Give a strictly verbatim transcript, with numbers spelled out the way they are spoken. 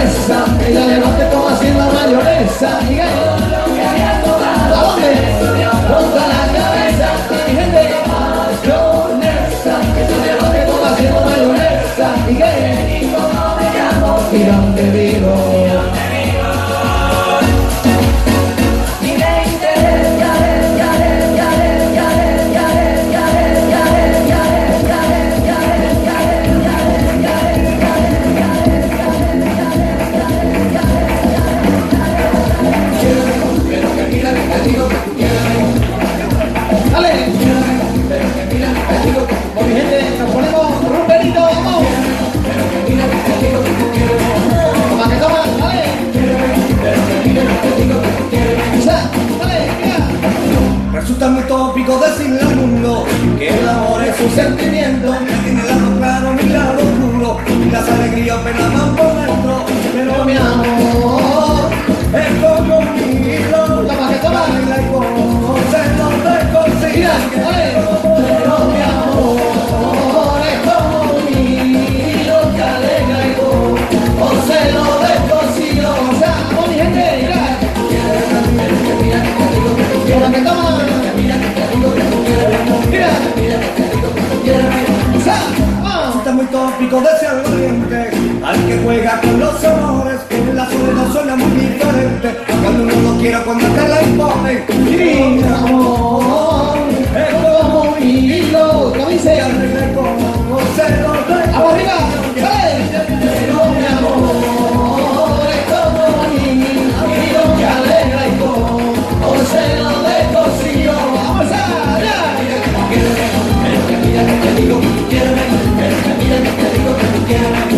mayonesa, ella le bate como haciendo mayonesa. ¿Y qué? ¿A dónde? Contra la cabeza, mi gente. Mayonesa, ella le bate como haciendo mayonesa. ¿Y qué? ¿Y dónde vivo? Resulta muy tópico decirle al mundo que el amor es un sentimiento que tiene el lado claro, mi lado oscuro, y las alegrías apenas van por dentro. Pero mi amor es como mi hilo, baila y conoce donde consiga. Pero mi amor es como mi hilo que alegra y conoce lo descosido. O sea, vamos mi gente, mira. Mira que toma. Está muy tópico de ser valiente, al que juega con los amores, en la soledad suena muy diferente, cuando uno lo quiere, cuando te la impone. Mi amor es como mi hilo, ¿cómo dice? Que arregla y conoce lo de... ¡Vamos arriba! Pero mi amor es como mi hilo que alegra y conoce lo de cosío. ¡Vamos allá! Mira que te digo que tú quieres, mira que te digo que tú quieres.